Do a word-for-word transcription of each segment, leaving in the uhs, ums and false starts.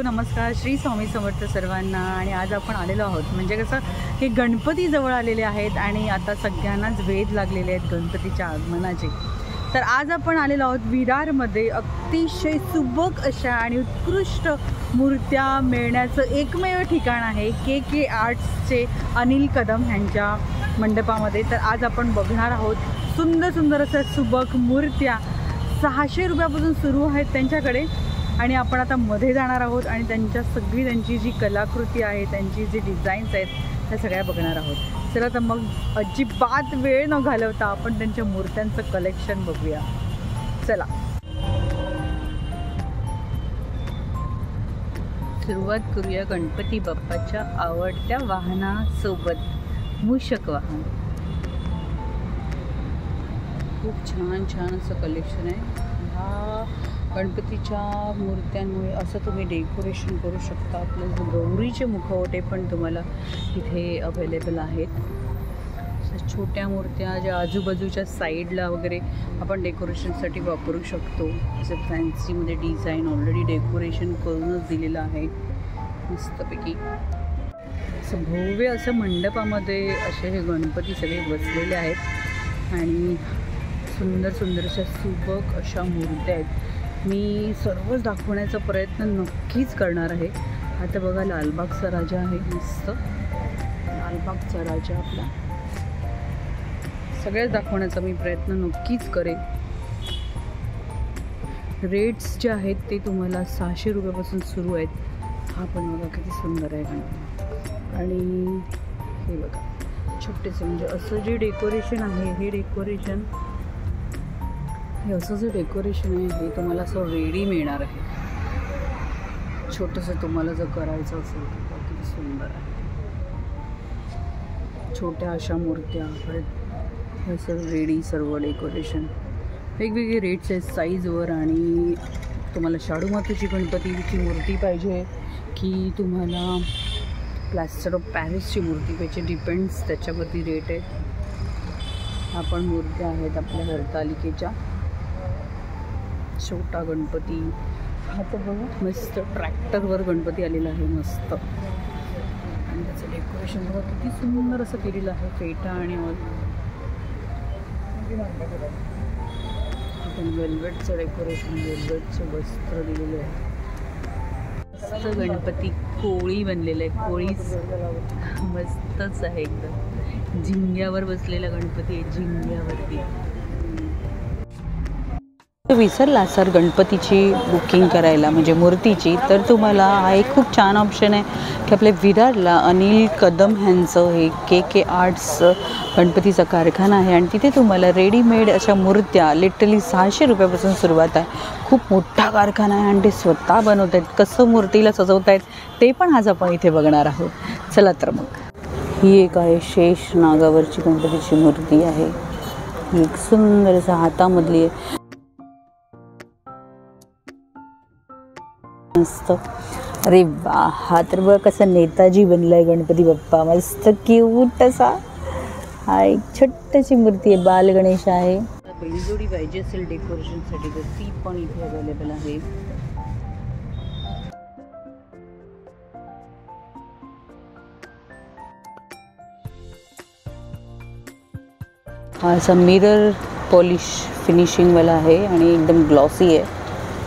नमस्कार, श्री स्वामी समर्थ सर्वांना। आणि आज आपण आलेलो आहोत म्हणजे कसं हे गणपती जवळ आलेले आहेत आणि आता सगळ्यांनाच वेध लागलेले आहेत गणपतीच्या आगमनाचे। तर आज आपण आलेलो आहोत विरारमध्ये अतिशय सुबक अशा आणि उत्कृष्ट मूर्त्या मिळण्याचं एकमेव ठिकाण आहे के के आर्ट्सचे अनिल कदम यांच्या मंडपामध्ये। तर आज आपण बघणार आहोत सुंदर सुंदर अशा सुबक मूर्त्या सहाशे रुपयापासून सुरू आहेत त्यांच्याकडे। आणि आपण आता मध्ये जाणार आहोत आणि त्यांच्या सगळी त्यांची जी कलाकृती आहे, त्यांची जी डिझाईन्स आहेत त्या सगळ्या बघणार आहोत। चला तर मग अजिबात वेळ न घालवता आपण त्यांच्या मूर्त्यांचं कलेक्शन बघूया। चला सुरुवात करूया गणपती बाप्पाच्या आवडत्या वाहनासोबत, मूषक वाहन। खूप छान छान असं कलेक्शन आहे। ह्या गणपतीच्या मूर्त्यांमुळे असं तुम्ही डेकोरेशन करू शकता। प्लस गौरीचे मुखवटे पण तुम्हाला इथे अवेलेबल आहेत। छोट्या मूर्त्या ज्या आजूबाजूच्या साईडला वगैरे आपण डेकोरेशनसाठी वापरू शकतो। जसं फॅन्सीमध्ये डिझाईन ऑलरेडी डेकोरेशन करूनच दिलेलं आहे मस्तपैकी। असं भव्य असं मंडपामध्ये असे हे गणपती सगळे बसलेले आहेत आणि सुंदर सुंदर अशा सुबक अशा मूर्त्या आहेत। मी सर्वच दाखवण्याचा प्रयत्न नक्कीच करणार आहे। आता बघा लालबागचा राजा आहे, मस्त लालबागचा राजा आपला, सगळ्याच दाखवण्याचा मी प्रयत्न नक्कीच करेन। रेट्स जे आहेत ते तुम्हाला सहाशे रुपयापासून सुरू आहेत। हा पण बघा किती सुंदर आहे गणपती। आणि हे बघा छोटेसे म्हणजे असं जे डेकोरेशन आहे, हे डेकोरेशन हे असं जे डेकोरेशन आहे हे तुम्हाला असं रेडी मिळणार आहे। छोटंसं तुम्हाला जर करायचं असेल तर किती सुंदर आहे। छोट्या अशा मूर्त्या, परत असं रेडी सर्व डेकोरेशन। वेगवेगळे रेट्स आहेत साईजवर। आणि तुम्हाला शाडू मातीची गणपतीची मूर्ती पाहिजे की तुम्हाला प्लॅस्टर ऑफ पॅरिसची मूर्ती पाहिजे, डिपेंड्स त्याच्यावरती रेट आहे। ह्या पण मूर्त्या आहेत आपल्या हरतालिकेच्या। छोटा गणपती हा तर बघा मस्त ट्रॅक्टरवर गणपती आलेला आहे मस्त। आणि त्याचं डेकोरेशन बघा किती सुंदर असं केलेलं आहे, फेटा आणि ऑल। आपण वेल्वेटचं डेकोरेशन, वेल्वेटचं वस्त्र दिलेलं आहे मस्त। गणपती कोळी बनलेलं आहे, कोळीच मस्तच आहे एकदम। झिंग्यावर बसलेला गणपती आहे, झिंग्यावरती। विसरला सर गणपतीची बुकिंग करायला म्हणजे मूर्तीची, तर तुम्हाला हा एक खूप छान ऑप्शन आहे की आपल्या विरारला अनिल कदम ह्यांचं हे के के आर्ट्स गणपतीचा कारखाना आहे। आणि तिथे तुम्हाला रेडीमेड अशा मूर्त्या लिटरली सहाशे रुपयापासून सुरुवात आहे। खूप मोठा कारखाना आहे आणि ते स्वतः बनवत आहेत। कसं मूर्तीला सजवत आहेत ते पण आज आपण इथे बघणार आहोत। चला तर मग ही एक आहे शेष नागावरची गणपतीची मूर्ती आहे। ही एक सुंदर असं हातामधली आहे मस्त। अरे वा, हा तर बघ कसा नेताजी बनलाय गणपती बाप्पा, मस्त क्यूट असा। हा एक छोटीशी मूर्ती आहे, बाल गणेश आहे। बैलजोडी पाहिजे असेल डेकोरेशनसाठी तर ती पण इथे अवेलेबल आहे। हा असा मिरर पॉलिश फिनिशिंगवाला आहे आणि एकदम ग्लॉसी आहे।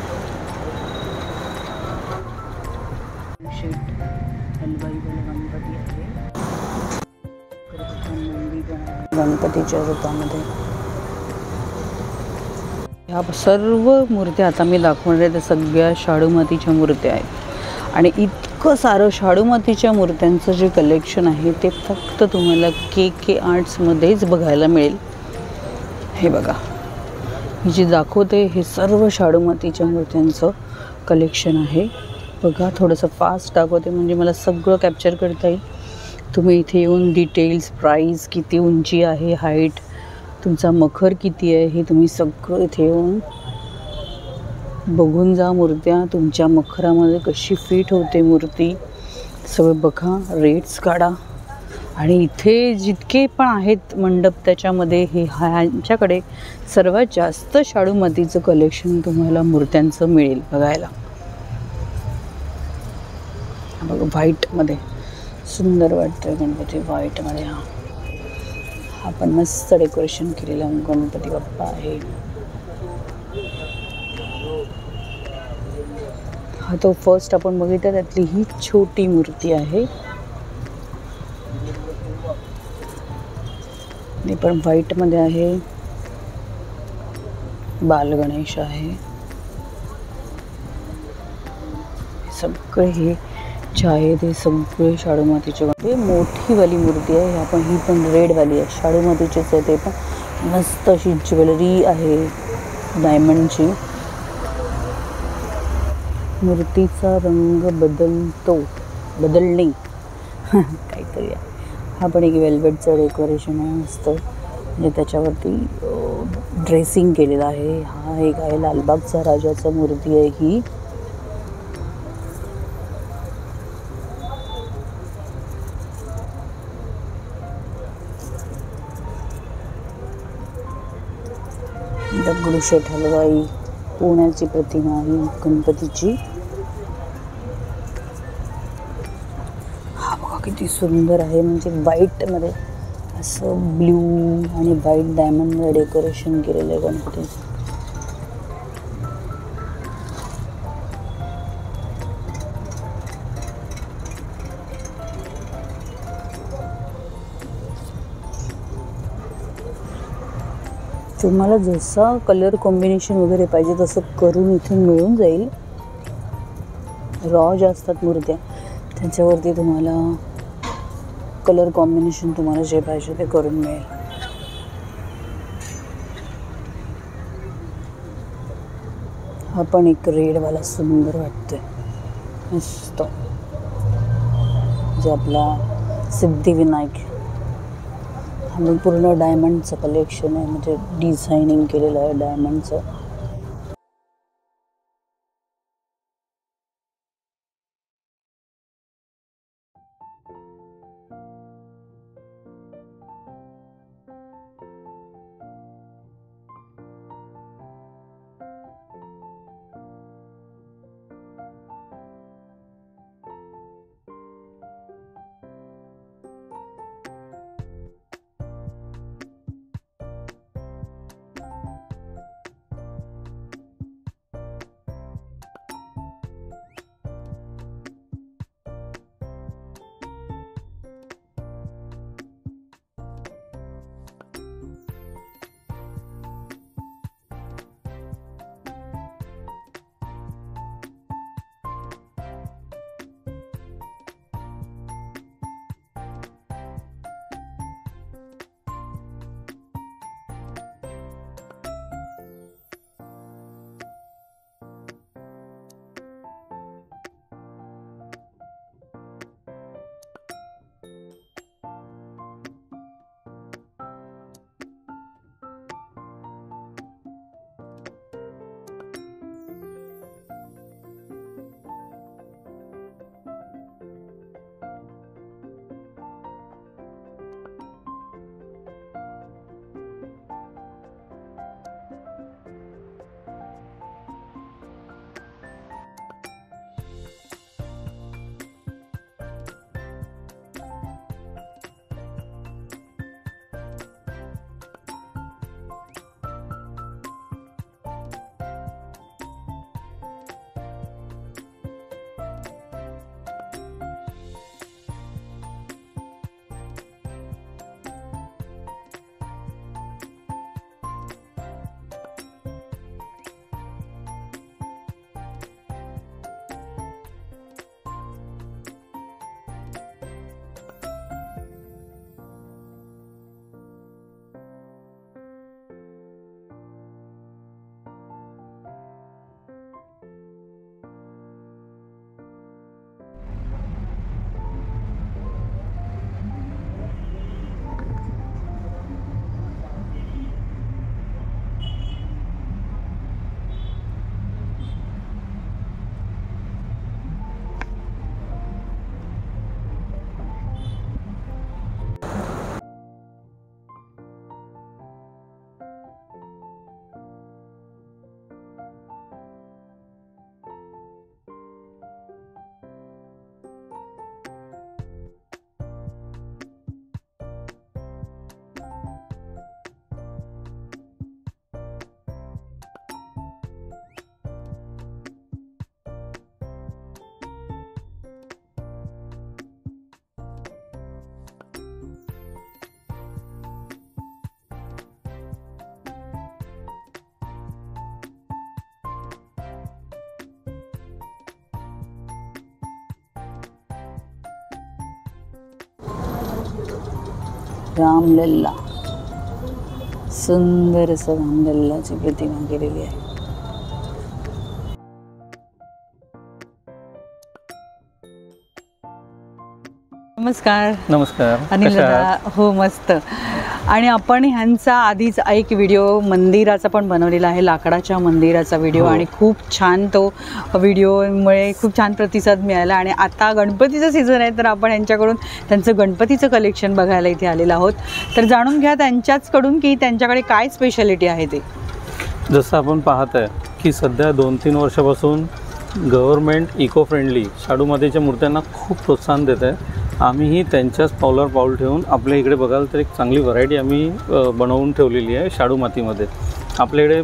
गणपतीच्या रूपामध्ये ह्या सर्व मूर्त्या आता मी दाखवणार आहे त्या सगळ्या शाडू मातीच्या मूर्त्या आहेत। आणि इतकं सारं शाडू मातीच्या मूर्त्यांचं जे कलेक्शन आहे ते फक्त तुम्हाला के के आर्ट्समध्येच बघायला मिळेल। हे बघा मी जे दाखवते हे सर्व शाडू मातीच्या मूर्त्यांचं कलेक्शन आहे। बघा थोडंसं फास्ट दाखवते म्हणजे मला सगळं कॅप्चर करता येईल। तुम्ही इथे येऊन डिटेल्स, प्राईस, किती उंची आहे, हाईट, तुमचा मखर किती आहे, हे तुम्ही सगळं इथे येऊन बघून जा। मूर्त्या तुमच्या मखरामध्ये कशी फिट होते मूर्ती सगळं बघा, रेट्स काढा। आणि इथे जितके पण आहेत मंडप त्याच्यामध्ये हे ह्यांच्याकडे सर्वात जास्त शाडू मातीचं कलेक्शन तुम्हाला मूर्त्यांचं मिळेल बघायला। बघा व्हाईटमध्ये सुंदर वाटतोय गणपती व्हाईटमध्ये. हा हा पण मस्त डेकोरेशन केलेला गणपती बाप्पा आहे. हा तो फर्स्ट आपण बघितला त्यातली ही छोटी मूर्ती आहे. हे पण व्हाईटमध्ये आहे. बाल गणेश आहे. सगळे हे जे आहे ते सगळे शाडू मातीचे हे मोठी वाली मूर्ती आहे. आपण ही पण रेड वाली आहे, शाडू मातीचीच आहे. ते पण मस्त अशी ज्वेलरी आहे डायमंडची. मूर्तीचा रंग बदलतो बदलणे काहीतरी आहे. हा पण एक वेल्वेटचं डेकोरेशन आहे मस्त, म्हणजे त्याच्यावरती ड्रेसिंग केलेलं आहे. हा एक आहे लालबागचा राजाचा मूर्ती आहे ही. दगडूशेठ हलवाई पुण्याची प्रतिमा आहे गणपतीची. हा बघा किती सुंदर आहे, म्हणजे व्हाईटमध्ये असं ब्ल्यू आणि व्हाईट डायमंडमध्ये डेकोरेशन केलेलं आहे गणपतीचं. तुम्हाला जसा कलर कॉम्बिनेशन वगैरे पाहिजे तसं करून इथून मिळून जाईल. रॉ ज्या असतात मूर्त्या त्याच्यावरती तुम्हाला कलर कॉम्बिनेशन तुम्हाला जे पाहिजे ते करून मिळेल. हा पण एक रेडवाला सुंदर वाटतोय मस्त, जे आपला सिद्धिविनायक. हा पूर्ण डायमंडचं कलेक्शन आहे, म्हणजे डिझायनिंग केलेलं आहे डायमंडचं. रामलल्ला, सुंदर असं रामलल्लाची प्रतिमा केलेली आहे. नमस्कार. नमस्कार. अनिल दादा. हो मस्त. आणि आपण ह्यांचा आधीच एक व्हिडिओ मंदिराचा पण बनवलेला आहे, लाकडाच्या मंदिराचा व्हिडिओ. आणि खूप छान तो व्हिडिओमुळे खूप छान प्रतिसाद मिळाला. आणि आता गणपतीचं सीझन आहे तर आपण यांच्याकडून त्यांचं गणपतीचं कलेक्शन बघायला इथे आलेलं आहोत. तर जाणून घ्या त्यांच्याचकडून की त्यांच्याकडे काय स्पेशालिटी आहे ते. जसं आपण पाहत आहे की सध्या दोन तीन वर्षापासून गव्हर्नमेंट इको फ्रेंडली शाडू मातीच्या मूर्त्यांना खूप प्रोत्साहन देत आहे. आम्हीही त्यांच्याच पावलावर पाऊल ठेवून आपल्या इकडे बघाल तर एक चांगली व्हरायटी आम्ही बनवून ठेवलेली आहे शाडू मातीमध्ये. आपल्याकडे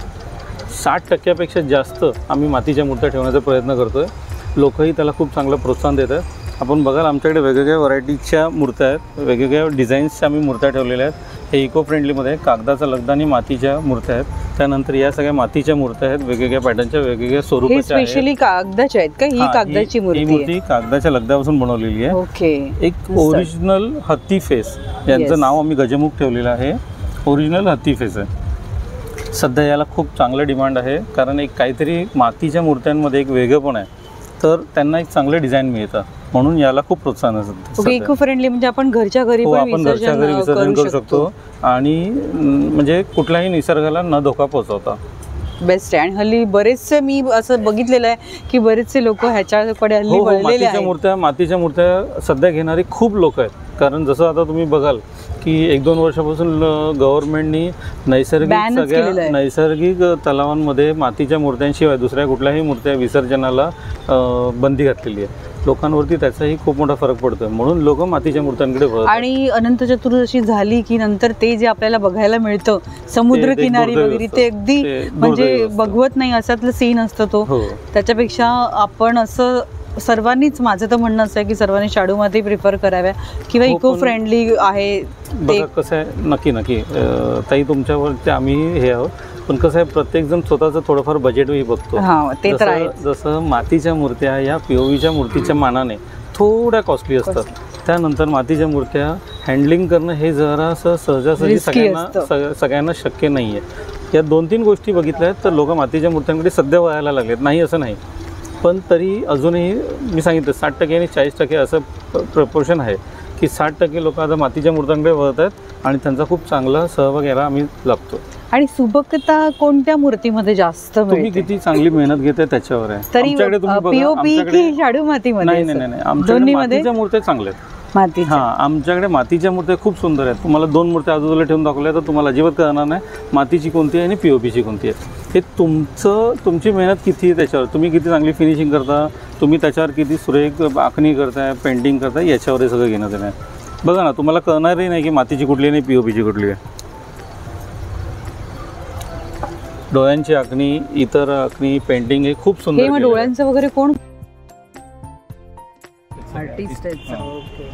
साठ टक्क्यापेक्षा जास्त आम्ही मातीच्या मूर्त्या ठेवण्याचा प्रयत्न करतो आहे. लोकही त्याला खूप चांगलं प्रोत्साहन देत आहेत. आपण बघाल आमच्याकडे वेगवेगळ्या व्हरायटीच्या मूर्त्या आहेत, वेगवेगळ्या डिझाईन्सच्या आम्ही मूर्त्या ठेवलेल्या आहेत. हे इको फ्रेंडलीमध्ये कागदाचा लगदा आणि मातीच्या मूर्त्या आहेत. त्यानंतर या सगळ्या मातीच्या मूर्त्या आहेत, वेगवेगळ्या पॅटर्नच्या, वेगवेगळ्या स्वरूपाच्या आहेत. स्पेशली कागदाच्या आहेत का? ही कागदाची मूर्ती ही मूर्ती कागदाच्या लगद्यापासून बनवलेली आहे. ओके. एक ओरिजिनल हत्ती फेस, यांचं नाव आम्ही गजमुख ठेवलेलं आहे. ओरिजिनल हत्ती फेस आहे. सध्या याला खूप चांगलं डिमांड आहे, कारण एक काहीतरी मातीच्या मूर्त्यांमध्ये एक वेगळेपण आहे, तर त्यांना एक चांगलं डिझाईन मिळतं, म्हणून याला खूप प्रोत्साहन आहे. इको फ्रेंडली म्हणजे आपण घरच्या घरी पण आपण घरच्या घरी विसर्जन करू शकतो आणि म्हणजे कुठल्याही निसर्गाला न धोका पोहोचवता. बेस्ट आहे. आणि हल्ली बरेचसे मी असं बघितलेलं आहे की बरेचसे लोक ह्याच्याकडे हल्ली वळलेले आहेत. मूर्त्या मातीच्या मूर्त्या सध्या घेणारी खूप लोक आहेत. कारण जसं आता तुम्ही बघाल की एक दोन वर्षापासून गव्हर्नमेंटनी नैसर्गिक सगळ्या नैसर्गिक तलावांमध्ये मातीच्या मूर्त्यांशिवाय दुसऱ्या कुठल्याही मूर्त्या विसर्जनाला बंदी घातलेली आहे. लोकांवरती त्याचाही खूप मोठा फरक पडतोय, म्हणून लोक मातीच्या मूर्त्यांकडे वळतात. आणि अनंत चतुर्दशी झाली की नंतर ते जे आपल्याला बघायला मिळतं समुद्र किनारी वगैरे, ते अगदी म्हणजे बघवत नाही असातलं सीन असतं तो. त्याच्यापेक्षा आपण असं सर्वांनीच, माझं तर म्हणणं असं आहे की सर्वांनी शाडू माती प्रिफर कराव्या किंवा इको फ्रेंडली आहे. बघा कसं आहे, नक्की नक्की ताई तुमच्यावर आम्ही हे आहोत, पण कसं आहे प्रत्येकजण स्वतःचं थोडंफार बजेटही बघतो. ते तर आहे. जसं मातीच्या मूर्त्या या पीओव्हीच्या मूर्तीच्या मानाने थोड्या कॉस्टली असतात. त्यानंतर मातीच्या मूर्त्या हँडलिंग करणं हे जरासं सहजासहजी सगळ्यांना सगळ्यांना शक्य नाही आहे. या दोन तीन गोष्टी बघितल्या आहेत तर लोक मातीच्या मूर्त्यांकडे सध्या वळायला लागलेत, नाही असं नाही, पण तरी अजूनही मी सांगितलं साठ टक्के आणि चाळीस टक्के असं प्रपोर्शन आहे की साठ टक्के लोक आता मातीच्या मूर्त्यांकडे वळत आहेत आणि त्यांचा खूप चांगला सहभाग यायला आम्ही लागतो. आणि सुबकता कोणत्या मूर्तीमध्ये जास्त तुम्ही किती चांगली मेहनत घेते त्याच्यावर आहे. आमच्याकडे पीओपी की शाडू मातीमध्ये? नाही नाही नाही, आमच्याकडे मातीच्या मूर्त्या चांगल्या आहेत. माती हां, आमच्याकडे मातीच्या मूर्त्या खूप सुंदर आहेत. तुम्हाला दोन मूर्त्या आजूबाजूला ठेवून दाखवल्या तर तुम्हाला अजिबात कळणार नाही मातीची कोणती आहे आणि पीओपीची कोणती आहे. हे तुमचं तुमची मेहनत किती आहे त्याच्यावर, तुम्ही किती चांगली फिनिशिंग करता, तुम्ही त्याच्यावर किती सुरेख आखणी करताय, पेंटिंग करताय, याच्यावर हे सगळं घेणं देणं. बघा ना, तुम्हाला कळणारही नाही की मातीची कुठली आणि पीओपीची कुठली आहे. डोळ्यांची आखणी, इतर आखणी, पेंटिंग हे खूप सुंदर. डोळ्यांचं वगैरे कोण आर्टिस्ट आहेत? ओके.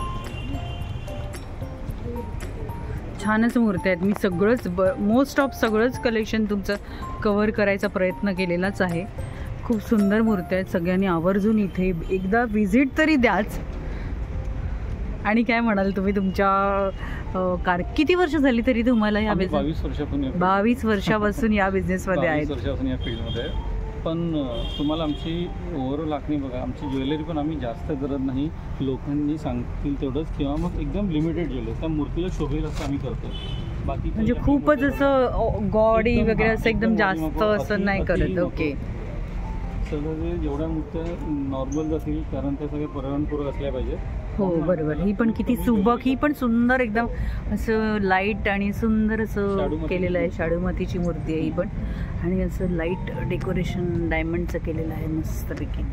छानच मूर्ती आहेत. मी सगळंच ब मोस्ट ऑफ सगळंच कलेक्शन तुमचं कव्हर करायचा प्रयत्न केलेलाच आहे. खूप सुंदर मूर्ती आहेत. सगळ्यांनी आवर्जून इथे एकदा व्हिजिट तरी द्याच. आणि काय म्हणाल तुम्ही, तुमच्या कार किती वर्ष झाली तरी तुम्हाला या बिझनेस? बावीस वर्षापासून बावीस वर्षापासून या बिझनेसमध्ये आहेत. वर्षापासून या फील्डमध्ये. पण तुम्हाला आमची ओव्हरऑल आखणी बघा, आमची ज्वेलरी पण आम्ही जास्त करत नाही, लोकांनी सांगतील तेवढंच किंवा मग एकदम लिमिटेड ज्वेलरी त्या मूर्तीला शोभेल असं आम्ही करतो. बाकी म्हणजे खूपच असं गॉडी वगैरे असं एकदम जास्त असं नाही करत. ओके. सगळे जेवढ्या मूर्त्या नॉर्मल जातील, कारण त्या सगळ्या पर्यावरणपूरक असल्या पाहिजे. हो बरोबर. ही पण किती सुबक, ही पण सुंदर एकदम असं लाईट आणि सुंदर असं केलेलं आहे. शाडू मातीची मूर्ती आहे ही पण, आणि असं लाईट डेकोरेशन डायमंडचं केलेलं आहे मस्तपैकी.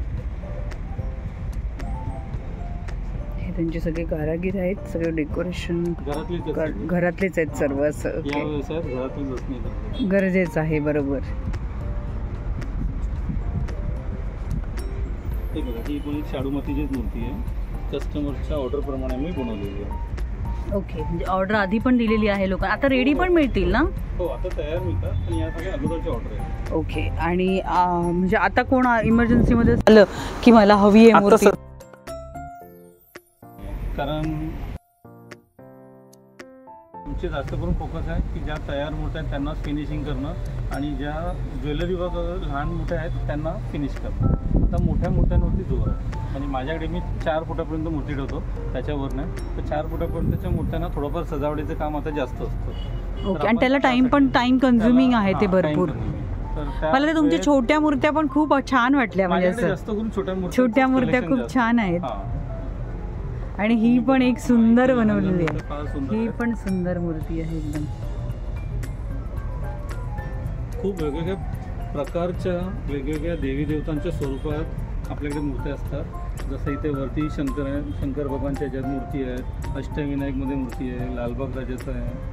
हे त्यांचे सगळे कारागीर आहेत, सगळे डेकोरेशन घरातलेच आहेत सर्व. असं गरजेचं आहे. बरोबर. ही पण एक शाडू मातीचीच मूर्ती आहे, कस्टमरच्या ऑर्डर प्रमाणे मी बनवलेली आहे. ओके. म्हणजे ऑर्डर आधी पण दिलेली आहे लोकांना, आता रेडी पण मिळतील ना? हो, आता तयार मिळतात, पण या सगळ्या अगोदरच्या ऑर्डर आहे. ओके. आणि म्हणजे आता कोण इमर्जन्सीमध्ये आलं की मला हवी आहे मूर्ती, कारण आमचे जास्त करून फोकस आहे की ज्या तयार मूर्त्या आहेत त्यांनाच फिनिशिंग करणं आणि ज्या ज्वेलरी वर्क लहान मोठ्या आहेत त्यांना फिनिश करणं. आता मोठ्या मूर्त्यांवरती जोर आहे आणि माझ्याकडे मी चार फुटापर्यंत मूर्ती ठेवतो त्याच्यावर नाही, तर चार फुटापर्यंतच्या मूर्त्यांना थोडंफार सजावटीचं काम आता जास्त असतं. ओके. आणि त्याला टाइम पण टाइम कन्झ्युमिंग आहे ते भरपूर. मला ते तुमच्या छोट्या मूर्त्या पण खूप छान वाटल्या, म्हणजे असं जास्त करून छोट्या मूर्त्या छोट्या मूर्त्या खूप छान आहेत. आणि ही पण एक सुंदर बनवलेली आहे, ही पण सुंदर मूर्ती आहे एकदम. खूप वेगवेगळ्या प्रकारच्या वेगवेगळ्या देवी देवतांच्या स्वरूपात आपल्याकडे मूर्त्या असतात. जसं इथे वरती शंकर आहे, शंकर भगवानच्या ह्याच्यात मूर्ती आहे, अष्टविनायकमध्ये मूर्ती आहे, लालबाग राजाचं आहे.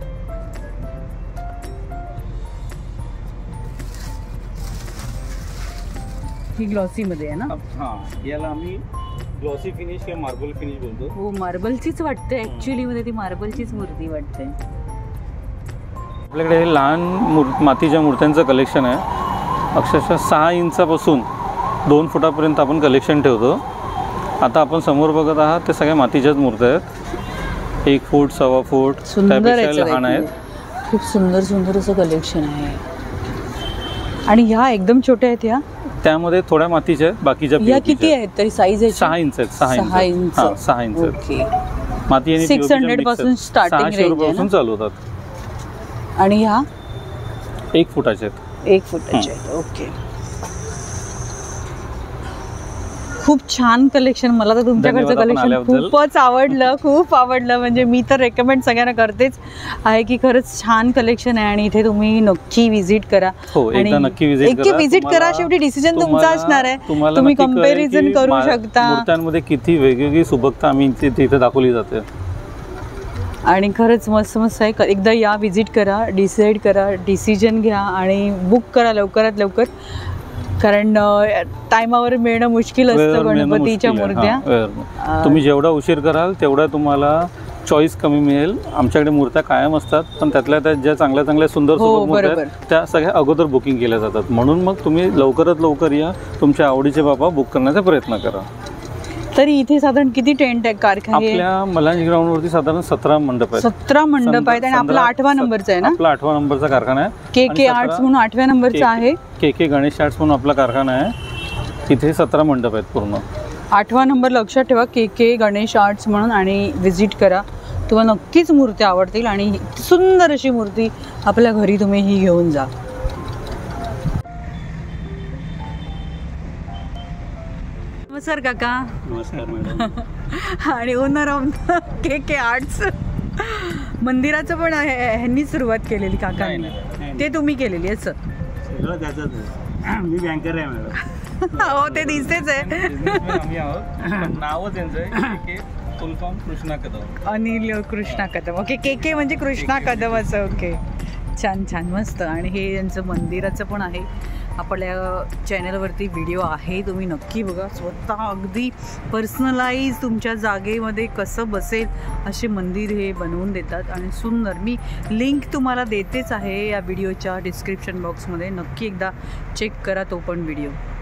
ही ग्लॉसी मध्ये आहे ना? हां, याला आम्ही ग्लॉसी फिनिश किंवा मार्बल फिनिश बोलतो. हो, मार्बलचीच वाटते ॲक्च्युली, मध्ये ती मार्बलचीच मूर्ती वाटते. आपल्याकडे हे लहान मूर मातीच्या मूर्त्यांचं कलेक्शन आहे. अक्षरशः सहा इंचापासून दोन फुटापर्यंत आपण कलेक्शन ठेवतो. आता आपण समोर बघत आहात ते सगळ्या मातीच्याच मूर्त्या आहेत. एक फूट सव्वा फूट त्यापेक्षा लहान आहेत. खूप सुंदर सुंदर असं कलेक्शन आहे. आणि ह्या एकदम छोट्या आहेत, ह्या त्यामध्ये थोड्या मातीच्या आहेत, बाकीच्या या किती आहेत तरी साईज आहे? सहा इंच आहेत. सहा सहा इंच हां, सहा इंच ओके. माती आणि सिक्स हंड्रेड पासून स्टार्टिंग रेंज पासून चालू होतात. आणि ह्या एक फुटाचे आहेत. एक फुटाचे आहेत. ओके. खूप छान कलेक्शन. मला तर तुमच्याकडचं कलेक्शन खूपच आवडलं, खूप आवडलं. म्हणजे मी तर रेकमेंड सगळ्यांना करतेच आहे की खरंच छान कलेक्शन आहे आणि इथे तुम्ही नक्की विजिट करा. आणि नक्की विजिट करा. शेवटी डिसिजन तुमचा असणार आहे, तुम्ही कंपॅरिझन करू शकता. मूर्त्यांमध्ये किती वेगवेगळी सुबकता आम्ही तिथे दाखवली जाते आणि खरंच मस्त मस्त आहे. एकदा या, विजिट करा, डिसाईड करा, डिसिजन घ्या आणि बुक करा लवकरात लवकर, कारण टायमावर मिळणं मुश्किल असतं गणपतीच्या मूर्त्या. तुम्ही जेवढा उशीर कराल तेवढा तुम्हाला चॉईस कमी मिळेल. आमच्याकडे मूर्त्या कायम असतात, पण त्यातल्या त्यात ज्या चांगल्या चांगल्या सुंदर सुंदर मूर्त्या आहेत त्या सगळ्या अगोदर बुकिंग केल्या जातात. म्हणून मग तुम्ही लवकरात लवकर या, तुमच्या आवडीचे बाबा बुक करण्याचा प्रयत्न करा. तरी इथे साधारण किती टेंट आहे कारखाने? आपल्या मलांज ग्राउंड वरती साधारण सतरा मंडप आहेत. सतरा मंडप आहेत आणि आपला आठवा नंबरचा आहे ना? आपला आठवा नंबरचा कारखाना आहे. के के आर्ट्स म्हणून आठव्या नंबरचा आहे. के के गणेश आर्ट्स म्हणून आपला कारखाना आहे. तिथे सतरा मंडप आहेत पूर्ण. आठवा नंबर लक्षात ठेवा, के के गणेश आर्ट्स म्हणून, आणि विजिट करा. तुम्हाला नक्कीच मूर्त्या आवडतील आणि सुंदर अशी मूर्ती आपल्या घरी तुम्ही ही घेऊन जा. नमस्कार काका. नमस्कार मॅडम. आणि owner of K K arts. मंदिराचं पण ह्यांनी सुरुवात केलेली काकांनी, ते तुम्ही केलेली आहे? मी बँकर आहे मॅडम. हो, ते दिसतेच आहे. आम्ही आहोत. नावच त्यांचं आहे full form Krishna Kadam. Anil Krishna Kadam. Okay. K K म्हणजे कृष्णा कदम असं. ओके, छान छान मस्त. आणि हे यांचं मंदिराचं पण आहे. आपल्या चॅनलवरती व्हिडिओ आहे, तुम्ही नक्की बघा. स्वतः अगदी पर्सनलाइज तुमच्या जागेमध्ये कसं बसेल असे मंदिर हे बनवून देतात आणि सुंदर. मी लिंक तुम्हाला देतेच आहे या व्हिडिओच्या डिस्क्रिप्शन बॉक्समध्ये. नक्की एकदा चेक करा तो पण व्हिडिओ.